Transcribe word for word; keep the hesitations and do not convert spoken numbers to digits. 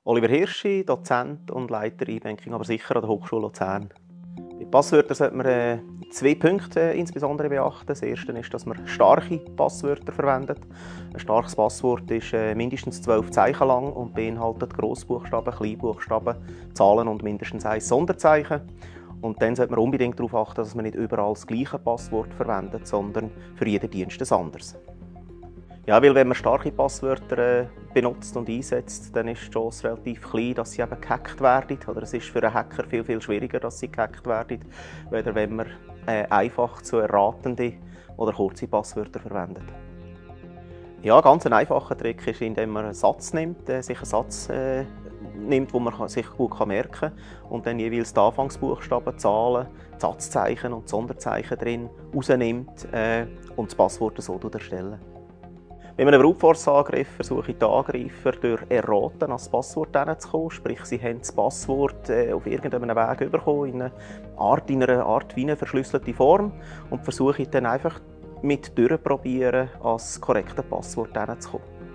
Oliver Hirschi, Dozent und Leiter eBanking, aber sicher an der Hochschule Luzern. Bei Passwörtern sollte man äh, zwei Punkte äh, insbesondere beachten. Das erste ist, dass man starke Passwörter verwendet. Ein starkes Passwort ist äh, mindestens zwölf Zeichen lang und beinhaltet Grossbuchstaben, Kleinbuchstaben, Zahlen und mindestens ein Sonderzeichen. Und dann sollte man unbedingt darauf achten, dass man nicht überall das gleiche Passwort verwendet, sondern für jeden Dienst ein anderes. Ja, weil wenn man starke Passwörter äh, benutzt und einsetzt, dann ist die Chance relativ klein, dass sie eben gehackt werden. Oder es ist für einen Hacker viel, viel schwieriger, dass sie gehackt werden, weder wenn man äh, einfach zu erratende oder kurze Passwörter verwendet. Ja, ganz ein einfacher Trick ist, indem man einen Satz nimmt, äh, sich einen Satz äh, nimmt, den man sich gut merken kann und dann jeweils die Anfangsbuchstaben, Zahlen, Satzzeichen und Sonderzeichen drin rausnimmt äh, und das Passwort so erstellen. Bei einem Brute Force Angriff versuche ich die Angreifer durch Erraten an das Passwort hinzukommen. Sprich, sie haben das Passwort äh, auf irgendeinem Weg bekommen, in einer Art, in einer Art wie eine verschlüsselte Form. Und versuche ich dann einfach mit durchprobieren, an das korrekte Passwort hinzukommen.